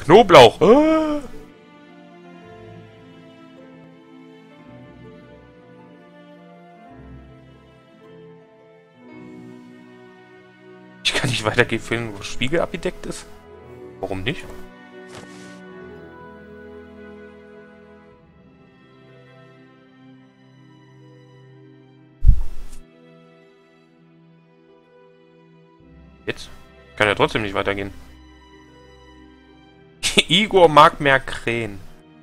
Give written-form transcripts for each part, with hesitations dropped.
Knoblauch. Ah. Ich kann nicht weitergehen, wo das Spiegel abgedeckt ist. Warum nicht? Jetzt? Kann ja trotzdem nicht weitergehen. Igor mag mehr Krähen.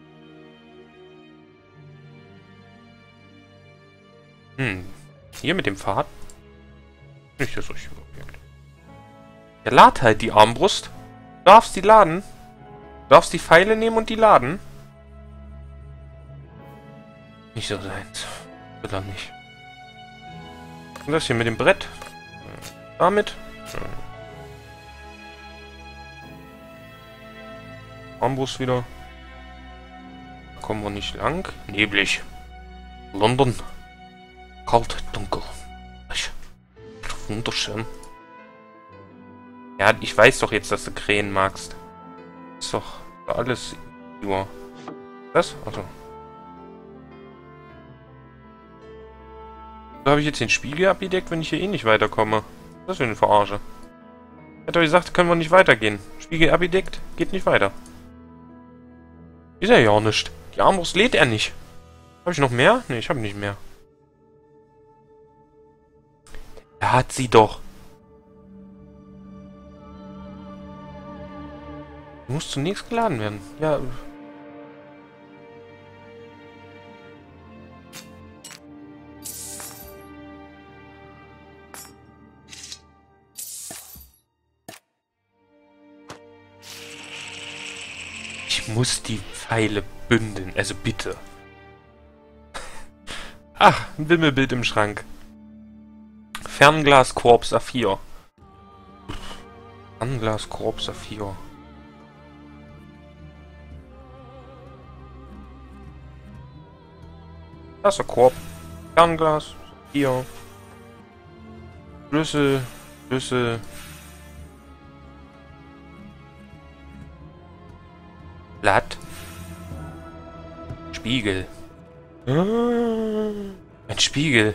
Hier mit dem Pfad? Nicht das richtige Objekt. Ja, lad halt die Armbrust. Du darfst die laden. Du darfst die Pfeile nehmen und die laden. Nicht so seins. So lang nicht. Und das hier mit dem Brett. Damit. Armbrust wieder. Da kommen wir nicht lang. Neblig. London. Kalt, dunkel. Wunderschön. Ja, ich weiß doch jetzt, dass du Krähen magst. Ist doch alles nur. Was? Also. So habe ich jetzt den Spiegel abgedeckt, wenn ich hier eh nicht weiterkomme. Das ist für eine Verarsche. Ich hätte euch gesagt, können wir nicht weitergehen. Spiegel abgedeckt, geht nicht weiter. Ist er ja nicht. Die Armbrust lädt er nicht. Habe ich noch mehr? Ne, ich habe nicht mehr. Er hat sie doch. Muss zunächst geladen werden. Ja. Ich muss die Pfeile bündeln. Also bitte. Ach, ein Wimmelbild im Schrank. Fernglaskorb Saphir. Fernglaskorb Saphir. Das ist der Korb. Fernglas Saphir. Schlüssel. Schlüssel. Blatt. Spiegel. Ein Spiegel.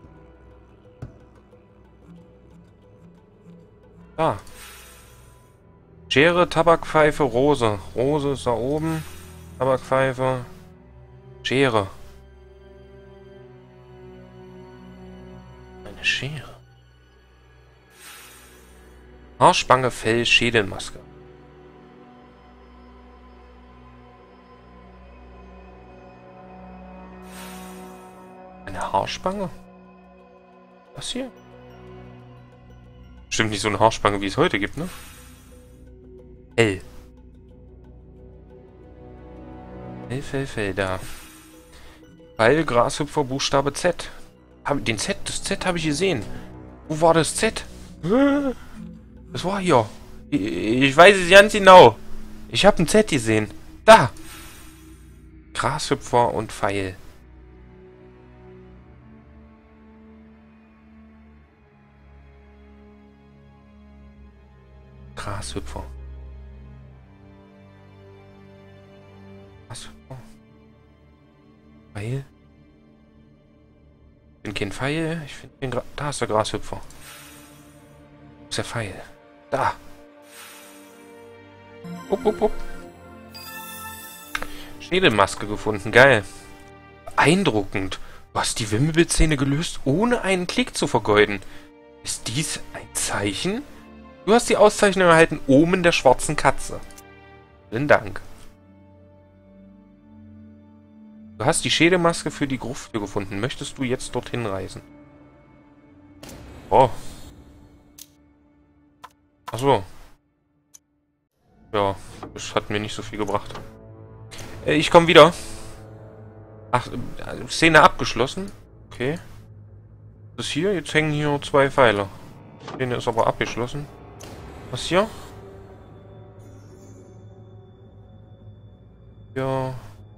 Ah. Schere, Tabakpfeife, Rose. Rose ist da oben. Tabakpfeife. Schere. Eine Schere. Haarspange, Fell, Schädelmaske. Eine Haarspange? Was hier? Stimmt nicht so eine Haarspange, wie es heute gibt, ne? L. Fell, da. Pfeil, Grashüpfer, Buchstabe Z. Das Z habe ich gesehen. Wo war das Z? Das war hier. Ich weiß es ganz genau. Ich habe ein Z gesehen. Da. Grashüpfer und Pfeil. Grashüpfer. Grashüpfer. Pfeil. Ich finde kein Pfeil. Ich finde den da ist der Grashüpfer. Wo ist der Pfeil? Da. Upp. Schädelmaske gefunden. Geil. Beeindruckend. Du hast die Wimmelbildszene gelöst, ohne einen Klick zu vergeuden. Ist dies ein Zeichen? Du hast die Auszeichnung erhalten, Omen der schwarzen Katze. Vielen Dank. Du hast die Schädelmaske für die Grufttür gefunden. Möchtest du jetzt dorthin reisen? Oh. Achso. Ja, das hat mir nicht so viel gebracht. Ich komme wieder. Ach, Szene abgeschlossen. Okay. Das hier? Jetzt hängen hier 2 Pfeile. Szene ist aber abgeschlossen. Was hier? Ja.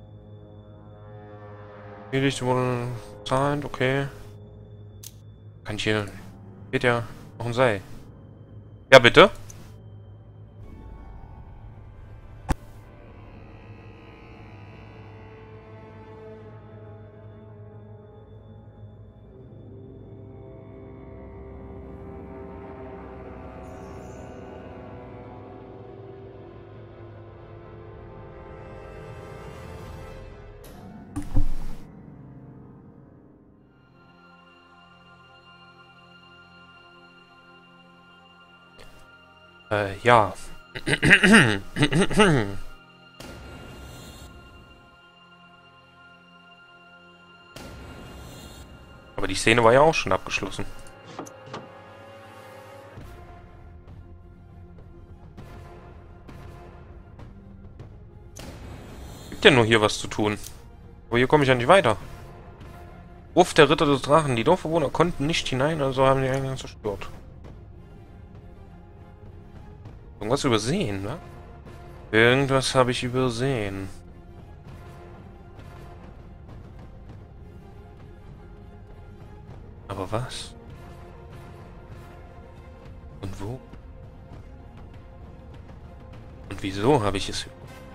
Erledigt wurde zahlt, okay. Kann ich hier... Geht ja noch ein Seil. Ja, bitte? Ja. Aber die Szene war ja auch schon abgeschlossen. Gibt ja nur hier was zu tun. Aber hier komme ich ja nicht weiter. Ruf der Ritter des Drachen. Die Dorfbewohner konnten nicht hinein, also haben die Eingang zerstört. Irgendwas übersehen, ne? Irgendwas habe ich übersehen. Aber was? Und wo? Und wieso habe ich es...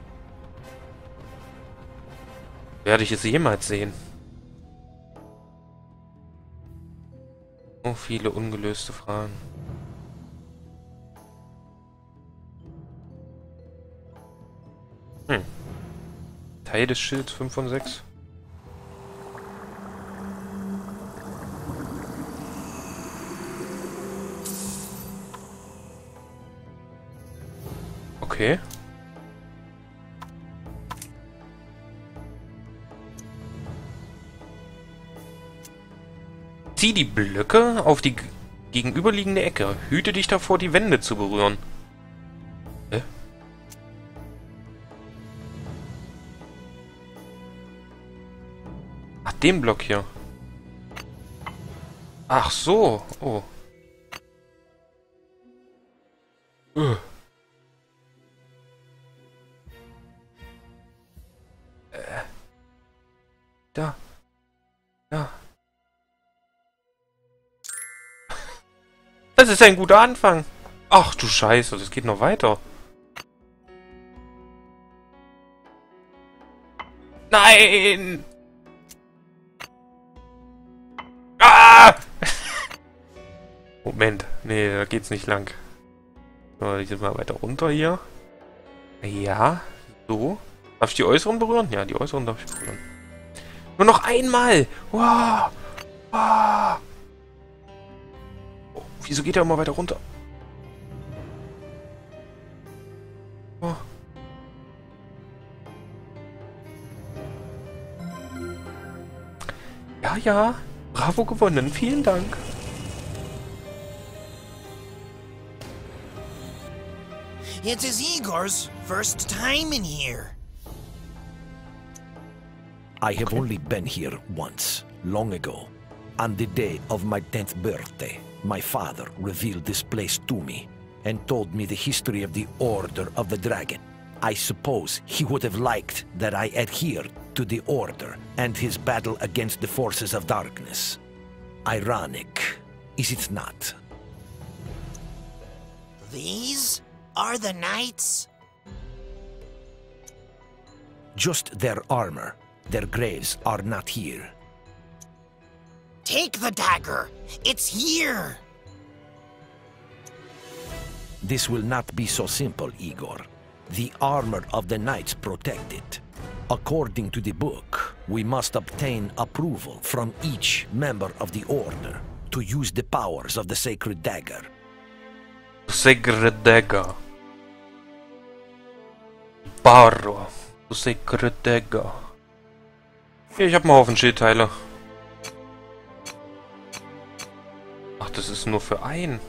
Werde ich es jemals sehen? So viele ungelöste Fragen. Teil des Schilds 5 von 6. Okay. Zieh die Blöcke auf die gegenüberliegende Ecke. Hüte dich davor, die Wände zu berühren. Hä? Ach, den Block hier. Ach so. Oh. Da. Ja. Das ist ein guter Anfang. Ach du Scheiße, das geht noch weiter. Nein! Ah! Moment. Nee, da geht's nicht lang. So, ich jetzt mal weiter runter hier. Ja, so. Darf ich die äußeren berühren? Ja, die äußeren darf ich berühren. Nur noch einmal! Wow! Wow! Oh, wieso geht er immer weiter runter? Oh. Ja, ja. Bravo gewonnen. Vielen Dank. It is Igor's first time in here. I have only been here once, long ago. On the day of my 10th birthday, my father revealed this place to me and told me the history of the Order of the Dragon. I suppose he would have liked that I adhered to the Order and his battle against the forces of darkness. Ironic, is it not? These are the knights? Just their armor. Their graves are not here. Take the dagger. It's here. This will not be so simple, Igor. The armor of the knights protect it. According to the book, we must obtain approval from each member of the Order to use the powers of the Sacred Dagger. Sacred Dagger. Barro. Sacred Dagger. Hier, ich hab einen Haufen Schildteile. Ach, das ist nur für einen.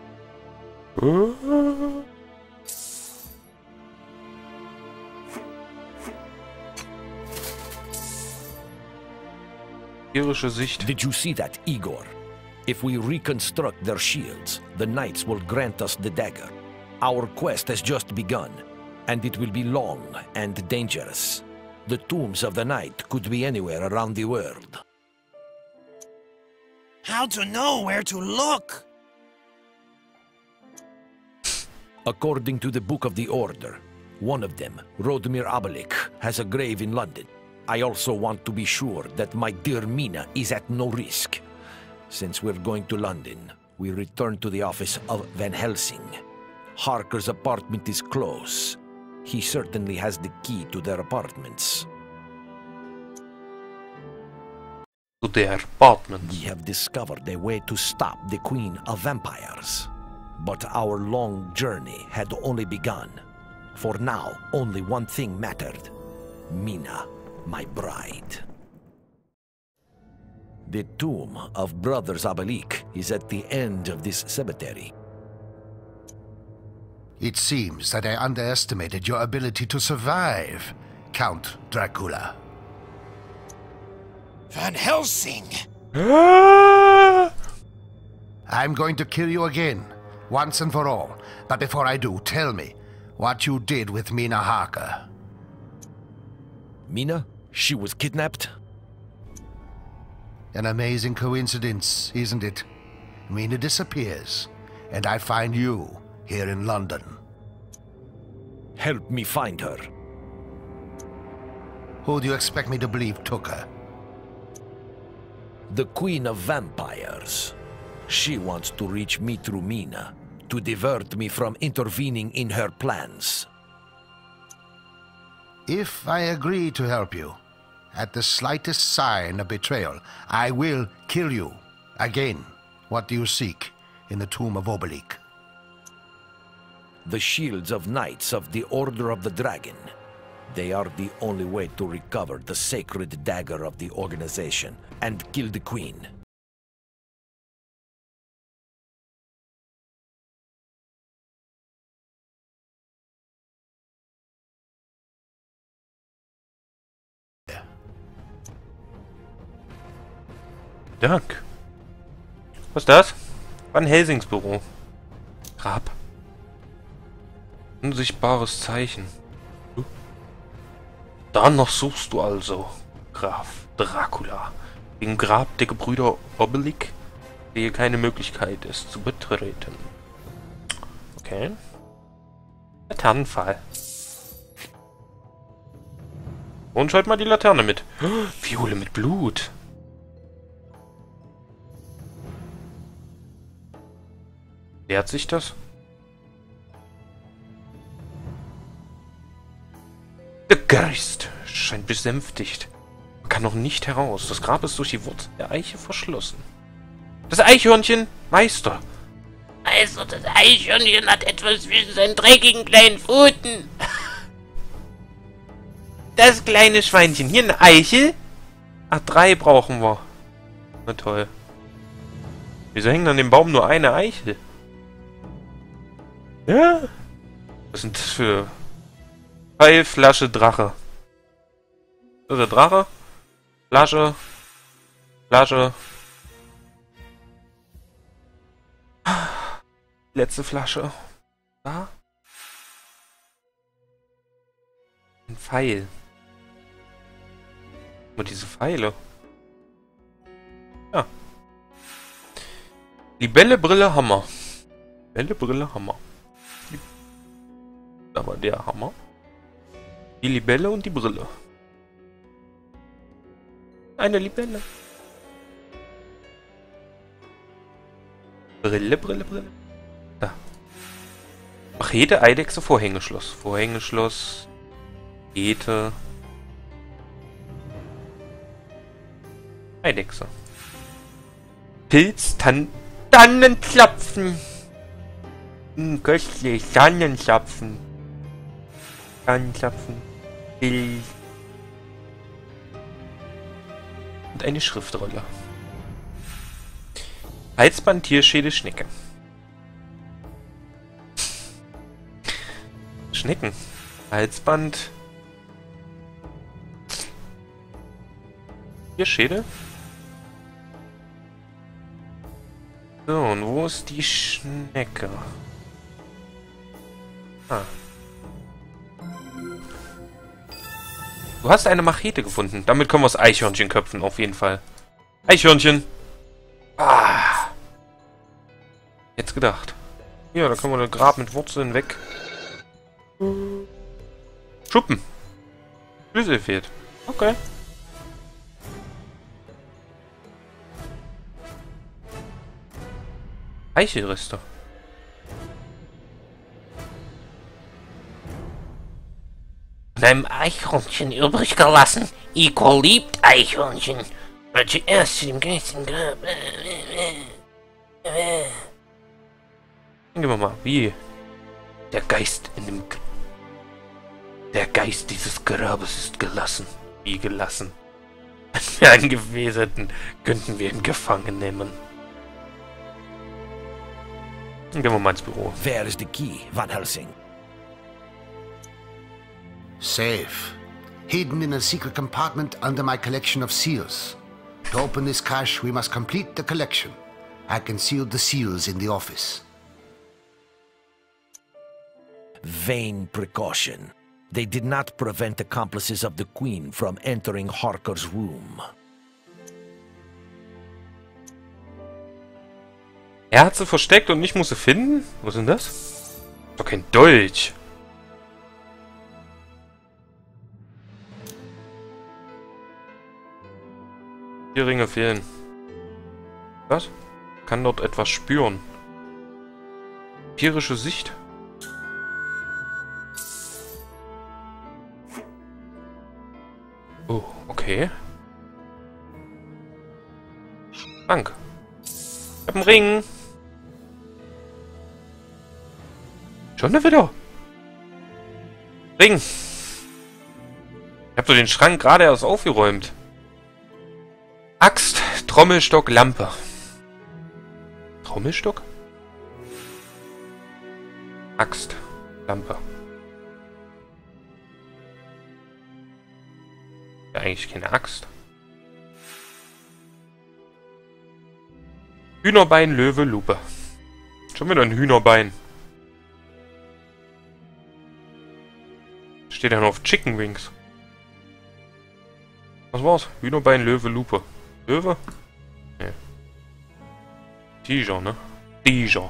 Irische Sicht. Did you see that, Igor? If we reconstruct their shields, the knights will grant us the dagger. Our quest has just begun, and it will be long and dangerous. The tombs of the knight could be anywhere around the world. How to know where to look? According to the Book of the Order, one of them, Rodmir Abalik, has a grave in London. I also want to be sure that my dear Mina is at no risk. Since we're going to London, we return to the office of Van Helsing. Harker's apartment is close. He certainly has the key to their apartments. To their apartments. We have discovered a way to stop the Queen of Vampires. But our long journey had only begun. For now, only one thing mattered. Mina, my bride. The tomb of Brothers Abalik is at the end of this cemetery. It seems that I underestimated your ability to survive, Count Dracula. Van Helsing! I'm going to kill you again, once and for all. But before I do, tell me what you did with Mina Harker. Mina? She was kidnapped? An amazing coincidence, isn't it? Mina disappears, and I find you here in London. Help me find her. Who do you expect me to believe took her? The Queen of Vampires. She wants to reach me through Mina, to divert me from intervening in her plans. If I agree to help you, at the slightest sign of betrayal, I will kill you. Again, what do you seek in the tomb of Obelisk? The shields of knights of the Order of the Dragon. They are the only way to recover the sacred dagger of the organization and kill the Queen. Dank. Was ist das? Van Helsings Büro. Grab. Unsichtbares Zeichen. Danach suchst du also, Graf Dracula. Wegen Grab der Gebrüder Obelisk, sehe keine Möglichkeit, es zu betreten. Okay. Laternenpfahl. Und schalt mal die Laterne mit. Viole mit Blut. Lehrt sich das? Der Geist scheint besänftigt. Man kann noch nicht heraus. Das Grab ist durch die Wurzel der Eiche verschlossen. Das Eichhörnchen, Meister. Also, das Eichhörnchen hat etwas zwischen seinen dreckigen kleinen Pfoten. Das kleine Schweinchen. Hier eine Eichel. Ach, 3 brauchen wir. Na toll. Wieso hängt an dem Baum nur eine Eichel? Ja? Was sind das für... Pfeilflasche Drache. Das ist der Drache. Flasche. Flasche. Letzte Flasche. Da. Ein Pfeil. Und diese Pfeile. Ja. Libelle, Brille, Hammer. Libelle, Brille, Hammer. Aber der Hammer. Die Libelle und die Brille. Eine Libelle. Brille, Brille, Brille. Da. Machete, Eidechse, Vorhängeschloss. Vorhängeschloss. Machete. Eidechse. Pilz, Tannenzapfen. Köstlich, Tannenzapfen. Tannenzapfen. Pilz. Und eine Schriftrolle. Halsband, Tierschädel, Schnecke. Schnecken. Halsband. Tierschädel. So, und wo ist die Schnecke? Ah. Du hast eine Machete gefunden. Damit können wir das Eichhörnchen köpfen, auf jeden Fall. Eichhörnchen! Ah! Jetzt gedacht. Ja, da können wir das Grab mit Wurzeln weg. Schuppen! Schlüssel fehlt. Okay. Eichelreste. Von einem Eichhörnchen übrig gelassen. Iko liebt Eichhörnchen. Welche erst zu dem geistigen Grab. Gehen wir mal. Wie? Der Geist in dem... Der Geist dieses Grabes ist gelassen. Wie gelassen? Wenn wir einen Gefäß hätten, könnten wir ihn gefangen nehmen. Gehen wir mal ins Büro. Where is the key, Van Helsing? Safe. Hidden in a secret compartment under my collection of seals. To open this cache, we must complete the collection. I concealed the seals in the office. Vain precaution. They did not prevent accomplices of the Queen from entering Harker's room. Er hat sie versteckt und ich muss sie finden? Was ist denn das? Ist doch kein Dolch. Die Ringe fehlen. Was? Kann dort etwas spüren. Empirische Sicht. Oh, okay. Dank. Ich hab einen Ring. Schon wieder. Ring. Ich hab so den Schrank gerade erst aufgeräumt. Axt, Trommelstock, Lampe. Trommelstock? Axt, Lampe. Ja, eigentlich keine Axt. Hühnerbein, Löwe, Lupe. Schon wieder ein Hühnerbein. Steht ja noch auf Chicken Wings. Was war's? Hühnerbein, Löwe, Lupe. Löwe? Nee. Tiger, ne? Tiger.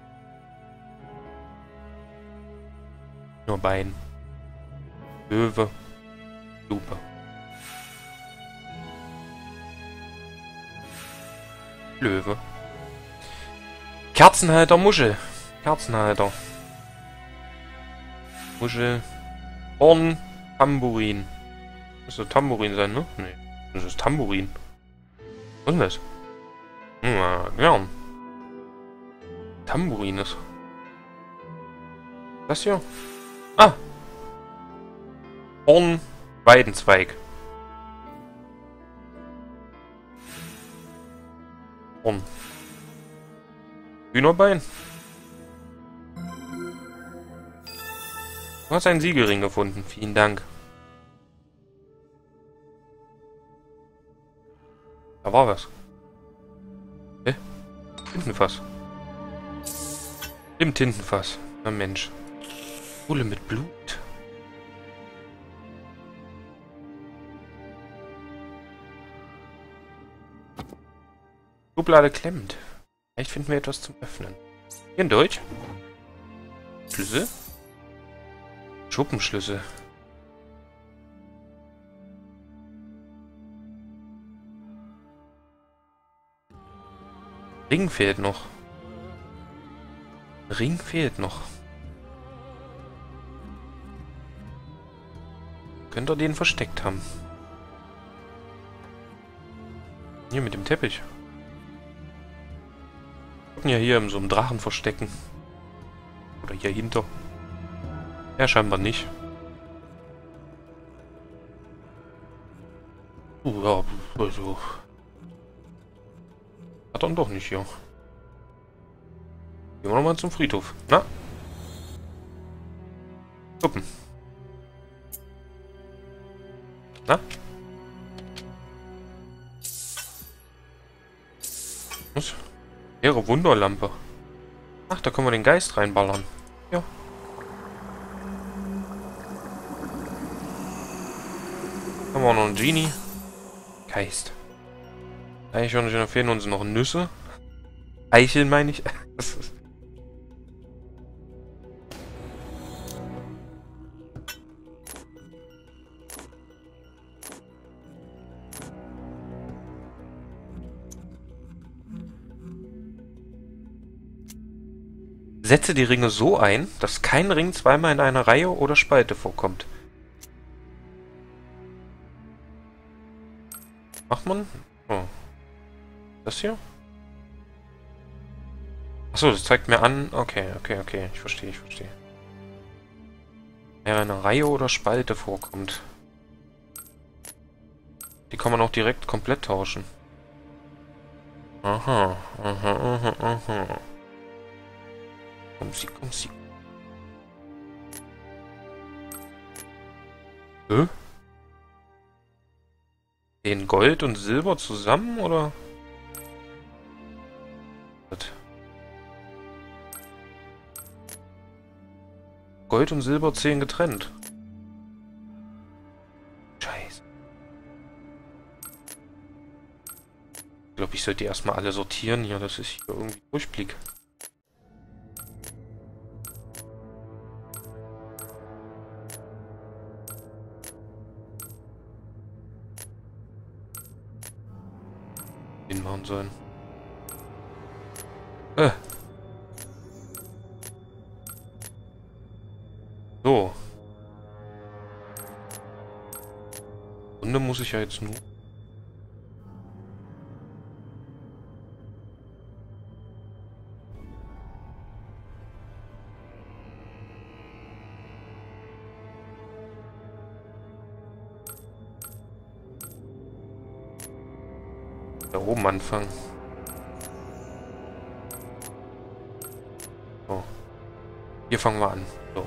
Hühnerbein. Löwe. Lupe. Löwe. Kerzenhalter, Muschel. Kerzenhalter. Muschel. Horn. Tambourin. Müsste Tambourin sein, ne? Nee. Das ist Tambourin. Was ist das? Ja. Tambourin ist. Das hier? Ah! Horn. Weidenzweig. Horn. Hühnerbein. Du hast einen Siegelring gefunden. Vielen Dank. Da war was. Hä? Tintenfass. Im Tintenfass. Na Mensch. Bulle mit Blut. Schublade klemmt. Vielleicht finden wir etwas zum Öffnen. Hier in Deutsch. Schlüssel. Schuppenschlüssel. Ring fehlt noch. Ring fehlt noch. Könnt ihr den versteckt haben? Hier mit dem Teppich. Wir ja hier in so einem Drachen verstecken. Oder hier hinter. Ja, scheinbar nicht. Ja, also. Hat dann doch nicht hier. Gehen wir nochmal zum Friedhof. Na? Gucken. Na? Was? Ihre Wunderlampe. Ach, da können wir den Geist reinballern. Ja. Haben wir auch noch einen Genie. Geist. Eichhörnchen, fehlen uns noch Nüsse. Eicheln meine ich. Setze die Ringe so ein, dass kein Ring zweimal in einer Reihe oder Spalte vorkommt. Macht man? Oh. Das hier? Achso, das zeigt mir an. Okay, okay, okay. Ich verstehe, ich verstehe. Wenn eine Reihe oder Spalte vorkommt. Die kann man auch direkt komplett tauschen. Aha, aha, aha, aha. Komm sie, komm sie. Hä? Den Gold und Silber zusammen, oder? Gold und Silber 10 getrennt. Scheiße. Ich glaube, ich sollte die erstmal alle sortieren hier, dass ich hier irgendwie durchblick. Den machen sollen. So. Runde muss ich ja jetzt nur. Da oben anfangen. So. Hier fangen wir an. So.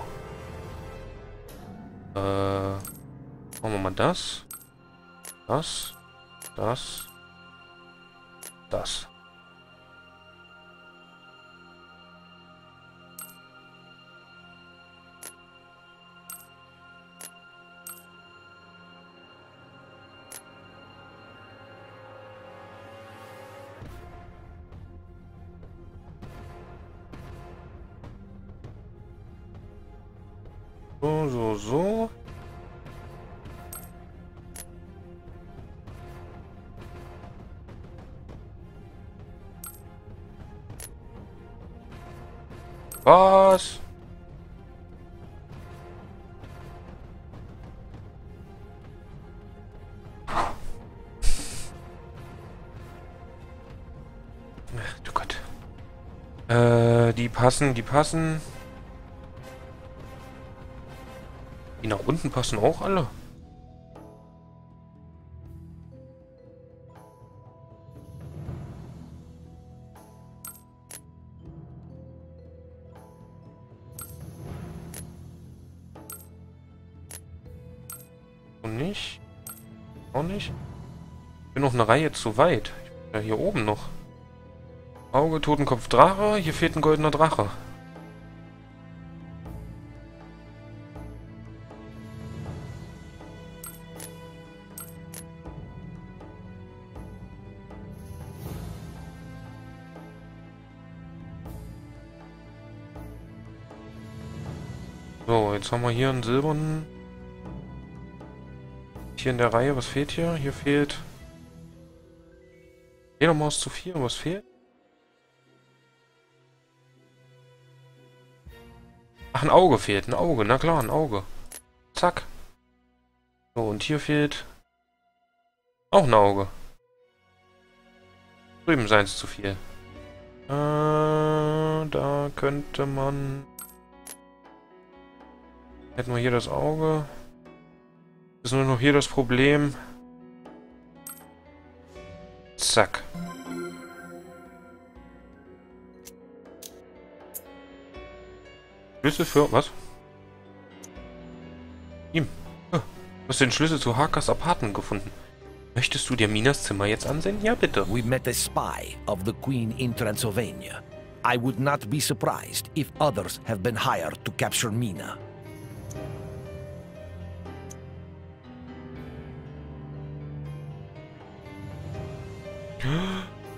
Machen wir mal das. Das. Das. Das. So, so, so. Was? Ach du Gott. Die passen, die passen. Die nach unten passen auch alle. Und nicht? Auch nicht? Ich bin noch eine Reihe zu weit. Ich bin ja hier oben noch. Auge, Totenkopf, Drache. Hier fehlt ein goldener Drache. So, jetzt haben wir hier einen silbernen. Hier in der Reihe, was fehlt hier? Hier fehlt... Fledermaus zu 4, was fehlt? Ach, ein Auge fehlt, ein Auge, na klar, ein Auge. Zack. So, und hier fehlt... auch ein Auge. Drüben seien es zu viel. Da könnte man... Hätten wir hier das Auge. Ist nur noch hier das Problem. Zack. Schlüssel für... was? Ihm. Du hast den Schlüssel zu Hakas Apartment gefunden. Möchtest du dir Minas Zimmer jetzt ansehen? Ja, bitte. We met a spy of the Queen in Transylvania. I would not be surprised if others have been hired to capture Mina.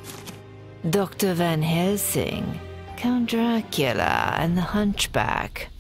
Dr. Van Helsing, Count Dracula, and the Hunchback.